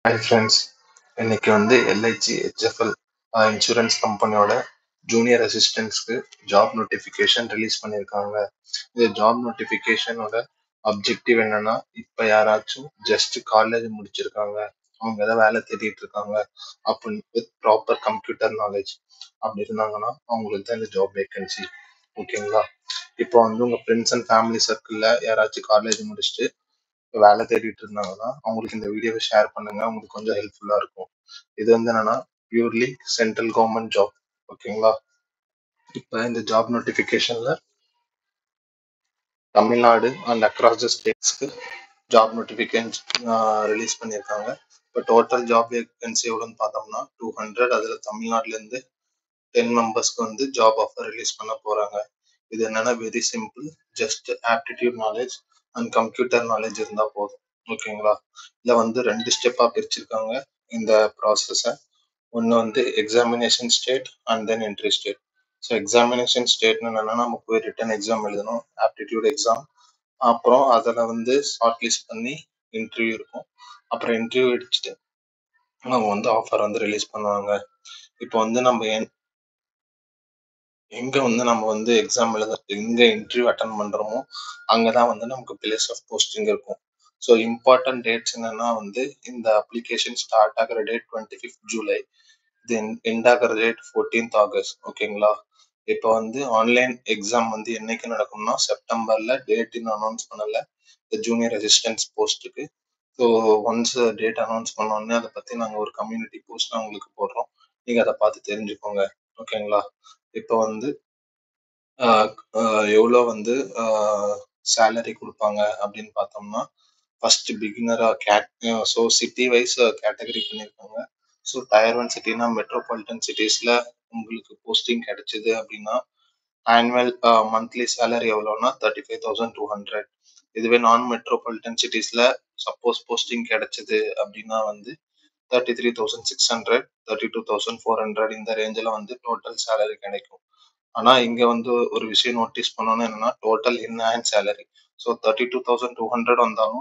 Hi friends, இன்னைக்கு LIC HFL insurance கம்பெனியோட junior அசிஸ்டன்ட்ஸ்க்கு ஜாப் நோட்டிஃபிகேஷன் ரிலீஸ் பண்ணியிருக்காங்க. இந்த ஜாப் நோட்டிஃபிகேஷனோட அப்ஜெக்டிவ் என்னன்னா, இப்போ யாராச்சும் ஜஸ்ட் காலேஜ் முடிச்சிருக்காங்க, அவங்க ஏதாவது வேலை தேடிட்டு இருக்காங்க அப்படின்னு வித் ப்ராப்பர் கம்ப்யூட்டர் நாலேஜ் அப்படி இருந்தாங்கன்னா அவங்களுக்கு தான் இந்த ஜாப் வேகன்சி. ஓகேங்களா? இப்போ உங்க ஃப்ரெண்ட்ஸ் அண்ட் ஃபேமிலி சர்க்கிளில் யாராச்சும் காலேஜ் முடிச்சுட்டு வேலை தேடிட்டு இருந்தாங்கன்னா அவங்களுக்கு இந்த வீடியோவை ஷேர் பண்ணுங்க, உங்களுக்கு கொஞ்சம் ஹெல்ப்ஃபுல்லா இருக்கும். இது என்னன்னா பியூர்லி சென்ட்ரல் கவர்மெண்ட் ஜாப். ஓகேங்களா? இப்ப இந்த ஜாப் நோட்டிபிகேஷன்ல தமிழ்நாடு அண்ட் அக்ராஸ் த ஸ்டேட்ஸ்க்கு ஜாப் நோட்டிபிகேஷன் ரிலீஸ் பண்ணியிருக்காங்க. இப்போ டோட்டல் ஜாப் வேகன்சி எவ்வளோன்னு பார்த்தோம்னா 200. அதுல தமிழ்நாட்டுல இருந்து 10 மெம்பர்ஸ்க்கு ஜாப் ஆஃபர் ரிலீஸ் பண்ண போறாங்க. இது என்னன்னா very simple, just aptitude knowledge and computer knowledge இருந்தா போதும். ஓகேங்களா? இதுல 2 ஸ்டெப்பா பிரிச்சிருக்காங்க இந்த ப்ராசஸை. ஒன்று examination state and then entry state. So examination ஸ்டேட்னு என்னன்னா நம்ம போய் ரிட்டன் எக்ஸாம் எழுதணும், ஆப்டிடியூட் எக்ஸாம். அப்புறம் அதில் ஷார்ட் லிஸ்ட் பண்ணி இன்டர்வியூ இருக்கும். அப்புறம் இன்டர்வியூ அடிச்சுட்டு அவங்க ஆஃபர் ரிலீஸ் பண்ணுவாங்க. இப்போ நம்ம எங்க நம்ம எக்ஸாம் எழுத எங்க இன்டர்வியூ அட்டன் பண்றோமோ அங்கதான் நமக்கு பிளேஸ் ஆஃப் போஸ்டிங் இருக்கும். ஸோ இம்பார்ட்டன்ட் டேட்ஸ் என்னன்னா இந்த அப்ளிகேஷன் ஸ்டார்ட் ஆகிற date 25th July, then end ஆகிற டேட் 14th ஆகஸ்ட். ஓகேங்களா? இப்போ ஆன்லைன் எக்ஸாம் என்னைக்கு நடக்கும்னா செப்டம்பர்ல, டேட் இன்னும் அனௌன்ஸ் பண்ணல இந்த ஜூனியர் அசிஸ்டன்ஸ் போஸ்ட்டுக்கு. ஸோ ஒன்ஸ் டேட் அனௌன்ஸ் பண்ணோடனே அதை பத்தி நாங்கள் ஒரு கம்யூனிட்டி போஸ்ட் உங்களுக்கு போடுறோம், நீங்க அதை பார்த்து தெரிஞ்சுக்கோங்க. ஓகேங்களா? இப்போ எவ்வளோ சேலரி கொடுப்பாங்க அப்படின்னு பார்த்தோம்னா, ஃபர்ஸ்ட் பிகினரா ஸோ சிட்டி வைஸ் கேட்டகரி பண்ணியிருக்காங்க. ஸோ டயர் 1 சிட்டினா மெட்ரோபாலிட்டன் சிட்டிஸ்ல உங்களுக்கு போஸ்டிங் கிடைச்சது அப்படின்னா ஆனுவல் மந்த்லி சேலரி எவ்வளோன்னா 35,200. இதுவே நான் மெட்ரோபாலிட்டன் சிட்டிஸ்ல சப்போஸ் போஸ்டிங் கிடைச்சது அப்படின்னா 33,600, 32,400 இந்த ரேஞ்சில் டோட்டல் சேலரி கிடைக்கும். ஆனா இங்க ஒரு விஷயம் நோட்டீஸ் பண்ணணும், என்னன்னா total in hand salary. So 32,200 வந்தாலும்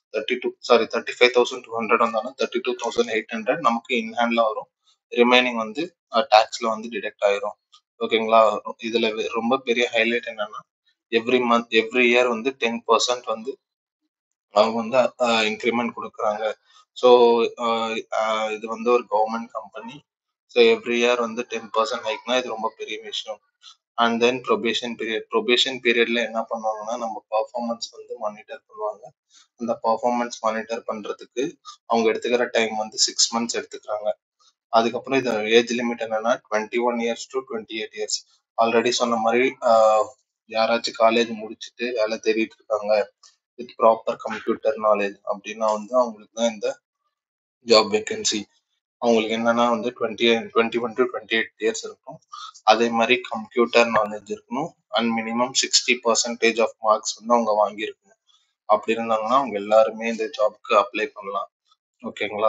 35,200 வந்தாலும் 32,800 நமக்கு இன் ஹேண்ட்ல வரும். ரிமைனிங் டாக்ஸ்ல டிடெக்ட் ஆயிரும். ஓகேங்களா? இதுல ரொம்ப பெரிய ஹைலைட் என்னன்னா எவ்ரி இயர் 10% அவங்க இன்க்ரிமெண்ட் கொடுக்குறாங்க. ஸோ இது ஒரு government company. So every year 10% ஹைக்னா இது ரொம்ப பெரிய விஷயம். அண்ட் தென் ப்ரொபேஷன் பீரியட்ல என்ன பண்ணுவாங்கன்னா நம்ம பர்ஃபார்மன்ஸ் மானிட்டர் பண்ணுவாங்க. அந்த பர்ஃபார்மன்ஸ் மானிட்டர் பண்றதுக்கு அவங்க எடுத்துக்கிற டைம் 6 months எடுத்துக்கிறாங்க. அதுக்கப்புறம் இது ஏஜ் லிமிட் என்னன்னா 21 years to 28 years. ஆல்ரெடி சொன்ன மாதிரி யாராச்சும் காலேஜ் முடிச்சுட்டு வேலை தேடிட்டு இருக்காங்க வித் ப்ராப்பர் கம்ப்யூட்டர் நாலேஜ் அப்படின்னா அவங்களுக்கு தான் இந்த ஜாப் வேகன்சி. அவங்களுக்கு என்னன்னா 21 to 28 years இருக்கும். அதே மாதிரி கம்ப்யூட்டர் நாலேஜ் இருக்கணும் அண்ட் மினிமம் 60% ஆஃப் மார்க்ஸ் அவங்க வாங்கியிருக்கணும். அப்படி இருந்தாங்கன்னா அவங்க எல்லாருமே இந்த ஜாப்க்கு அப்ளை பண்ணலாம். ஓகேங்களா?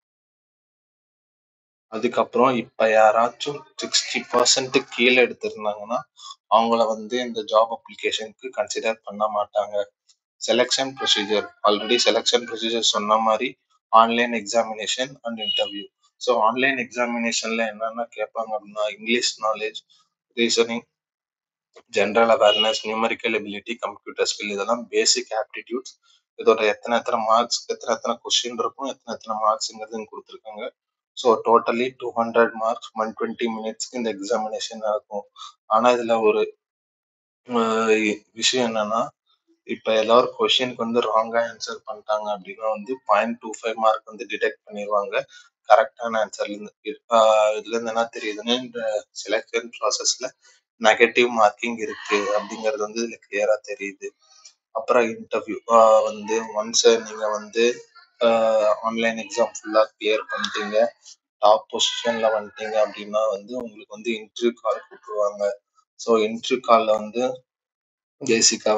அதுக்கப்புறம் இப்ப யாராச்சும் 60% கீழே எடுத்திருந்தாங்கன்னா அவங்கள இந்த ஜாப் அப்ளிகேஷனுக்கு கன்சிடர் பண்ண மாட்டாங்க. Selection procedure already selection procedure சொன்ன மாதிரி online examination and interview. So online எக்ஸாமினேஷன்ல என்னென்ன கேட்பாங்க அப்படின்னா English knowledge, reasoning, general awareness, numerical ability, computer skill, இதெல்லாம் பேசிக் ஆப்டிடியூட்ஸ். இதோட எத்தனை மார்க்ஸ், எத்தனை கொஸ்டின் இருக்கும், எத்தனை மார்க்ஸ்ங்கிறது கொடுத்துருக்காங்க. ஸோ டோட்டலி 200 மார்க்ஸ் 120 minutesக்கு இந்த எக்ஸாமினேஷன் நடக்கும். ஆனா இதுல ஒரு விஷயம் என்னன்னா, இப்ப எல்லாரும் கொஸ்டினுக்கு ராங்கா ஆன்சர் பண்ணிட்டாங்க அப்படின்னா 0.25 மார்க் டிடெக்ட் பண்ணிடுவாங்க கரெக்டான ஆன்சர்ல இருந்து. இதுல இருந்து என்ன தெரியுதுன்னா இந்த செலக்ஷன் ப்ராசஸ்ல நெகட்டிவ் மார்க்கிங் இருக்கு அப்படிங்கிறது இதுல கிளியரா தெரியுது. அப்புறம் இன்டர்வியூ ஒன்ஸ் நீங்க ஆன்லைன் எக்ஸாம் ஃபுல்லா கிளியர் பண்ணிட்டீங்க, டாப் பொசிஷன்ல வந்துட்டீங்க அப்படின்னா உங்களுக்கு இன்டர்வியூ கால் கூப்பிடுவாங்க. ஸோ இன்டர்வியூ கால்ல பேசிக்கா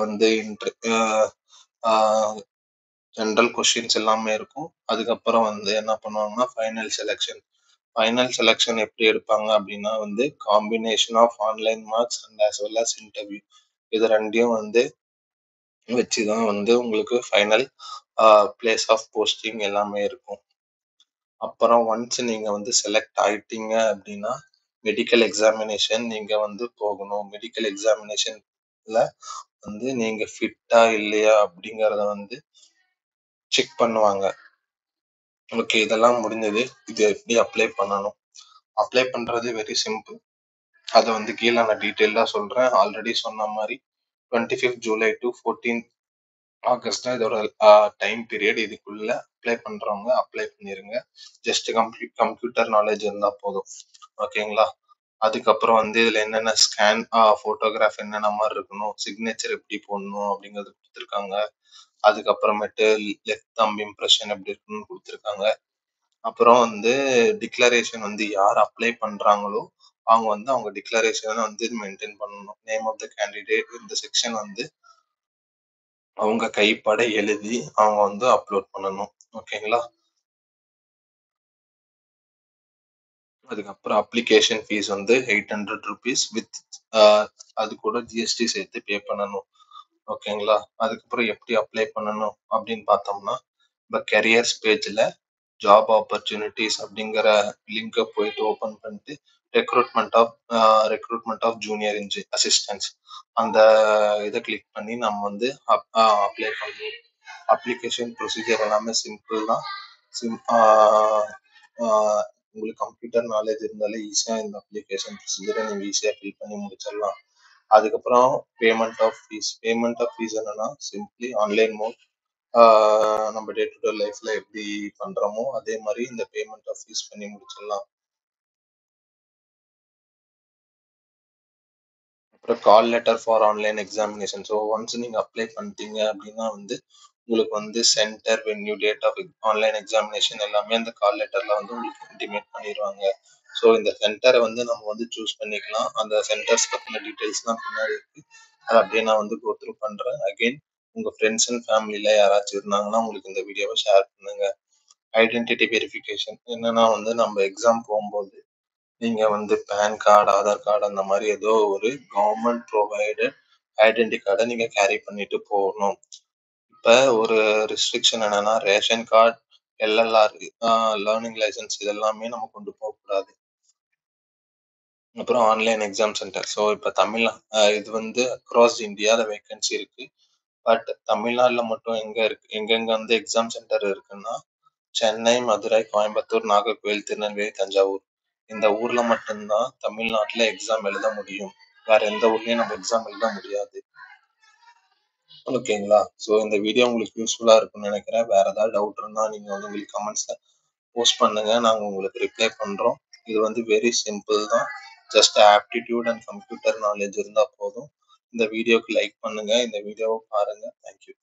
ஜென்ரல் கொஸ்டின்ஸ் எல்லாமே இருக்கும். அதுக்கப்புறம் என்ன பண்ணுவாங்கன்னா ஃபைனல் செலெக்ஷன் எப்படி எடுப்பாங்க அப்படின்னா combination of online marks and as well as interview. இது ரெண்டையும் வச்சுதான் உங்களுக்கு ஃபைனல் பிளேஸ் ஆஃப் போஸ்டிங் எல்லாமே இருக்கும். அப்புறம் ஒன்ஸ் நீங்க வந்து செலக்ட் ஆயிட்டீங்க அப்படின்னா மெடிக்கல் எக்ஸாமினேஷன் நீங்க வந்து போகணும். மெடிக்கல் எக்ஸாமினேஷன்ல வந்து நீங்க ஃபிட்டா இல்லையா அப்படிங்கறத வந்து செக் பண்ணுவாங்க. ஓகே, இதெல்லாம் முடிஞ்சது. இது எப்படி அப்ளை பண்ணணும்? அப்ளை பண்றது வெரி சிம்பிள். அத வந்து கீழ நான் டீட்டெயில்டா சொல்றேன். ஆல்ரெடி சொன்ன மாரி 25 ஜூலை டு 14 ஆகஸ்ட் தான் இதோட டைம் பீரியட். இதுக்குள்ள அப்ளை பண்றவங்க அப்ளை பண்ணிருங்க. ஜஸ்ட் கம்ப்யூட்டர் நாலேஜ் இருந்தா போதும். ஓகேங்களா? அதுக்கப்புறம் வந்து இதுல என்னென்ன ஸ்கேன் ஃபோட்டோகிராஃப் என்னென்ன மாரி இருக்கணும், சிக்னேச்சர் எப்படி போடணும் அப்படிங்கிறது குடுத்துருக்காங்க. அதுக்கப்புறமேட்டு லெஃப்ட் தம்ப் இம்ப்ரஷன் எப்படி இருக்குன்னு குடுத்துருக்காங்க. அப்புறம் வந்து டிக்ளரேஷன் வந்து யார் அப்ளை பண்றாங்களோ அவங்க வந்து அவங்க டிக்ளரேஷனை வந்து மெயின்டைன் பண்ணணும். நேம் ஆஃப் த கேண்டிடேட் இந்த செக்ஷன் வந்து அவங்க கைப்பட எழுதி அவங்க வந்து அப்லோட் பண்ணணும். ஓகேங்களா? அதுக்கப்புறம் அப்ளிகேஷன் ஃபீஸ் வந்து 800 ருபீஸ் வித் அது கூட ஜிஎஸ்டி சேர்த்து பே பண்ணணும். ஓகேங்களா? அதுக்கப்புறம் எப்படி அப்ளை பண்ணணும் அப்படின்னு பார்த்தோம்னா, இப்போ கெரியர்ஸ் பேஜ்ல ஜாப் ஆப்பர்ச்சுனிட்டிஸ் அப்படிங்கிற லிங்கை போயிட்டு ஓபன் பண்ணிட்டு ரெக்ரூட்மெண்ட் ஆஃப் ஜூனியர் அசிஸ்டன்ஸ் அந்த இதை கிளிக் பண்ணி நம்ம வந்து அப்ளை பண்ணணும். அப்ளிகேஷன் ப்ரொசீஜர் எல்லாமே சிம்பிள் தான். சிம் உங்களுக்கு கம்ப்யூட்டர் நாலேஜ் இருந்தாலே ஈஸியாக இந்த அப்ளிகேஷன் ப்ரொசீஜரை நீங்கள் ஈஸியாக ஃபில் பண்ணி முடிச்சிடலாம். அதுக்கப்புறம் பேமெண்ட் ஆஃப் ஃபீஸ் என்னன்னா சிம்பிளி ஆன்லைன் மோட். நம்ம டே டு டே லைஃப்ல எப்படி பண்றோமோ அதே மாதிரி இந்த பேமெண்ட் ஆஃப் ஃபீஸ் பண்ணி முடிச்சிடலாம். அப்புறம் call letter for online examination. So once நீங்க அப்ளை பண்ணிட்டீங்க அப்படின்னா வந்து உங்களுக்கு வந்து centre, venue, date of online examination எல்லாமே அந்த கால் லெட்டர்ல வந்து உங்களுக்கு இன்டிமேட் பண்ணிடுவாங்க. ஸோ இந்த சென்டரை வந்து நம்ம வந்து சூஸ் பண்ணிக்கலாம். அந்த சென்டர்ஸ் பத்தின டீடைல்ஸ்லாம் பின்னாடி இருக்கு. அதை அப்படியே நான் வந்து கோ த்ரூ பண்றேன். அகைன் உங்க ஃப்ரெண்ட்ஸ் அண்ட் ஃபேமிலியில யாராச்சும் இருந்தாங்கன்னா உங்களுக்கு இந்த வீடியோவை ஷேர் பண்ணுங்க. ஐடென்டிட்டி வெரிஃபிகேஷன் என்னன்னா வந்து நம்ம எக்ஸாம் போகும்போது நீங்க வந்து பேன் கார்டு, ஆதார் கார்டு அந்த மாதிரி ஏதோ ஒரு கவர்மெண்ட் ப்ரொவைடட் ஐடென்டி கார்டை நீங்க கேரி பண்ணிட்டு போகணும். இப்ப ஒரு ரெஸ்ட்ரிக்ஷன் என்னன்னா ration card, LLR, learning licence இதெல்லாமே நம்ம கொண்டு போகக்கூடாது. அப்புறம் ஆன்லைன் எக்ஸாம் சென்டர். ஸோ இப்போ இது வந்து அக்ராஸ் இந்தியாவில் வேகன்சி இருக்கு. பட் தமிழ்நாட்டில் மட்டும் எங்கெங்க வந்து எக்ஸாம் சென்டர் இருக்குன்னா சென்னை, மதுரை, கோயம்புத்தூர், நாகர்கோவில், திருநெல்வேலி, தஞ்சாவூர் இந்த ஊர்ல மட்டும்தான் தமிழ்நாட்டுல எக்ஸாம் எழுத முடியும். வேற எந்த ஊர்லயும் நம்ம எக்ஸாம் எழுத முடியாது. ஓகேங்களா? ஸோ இந்த வீடியோ உங்களுக்கு யூஸ்ஃபுல்லா இருக்கும்னு நினைக்கிறேன். வேற ஏதாவது டவுட் இருந்தா நீங்க வந்து உங்களுக்கு கமெண்ட்ஸ்ல போஸ்ட் பண்ணுங்க. நாங்க உங்களுக்கு ரிப்ளை பண்றோம். இது வந்து வெரி சிம்பிள் தான். Just aptitude and computer knowledge இருந்தா போதும். இந்த வீடியோக்கு லைக் பண்ணுங்க. இந்த வீடியோவை பாருங்க. தேங்க்யூ.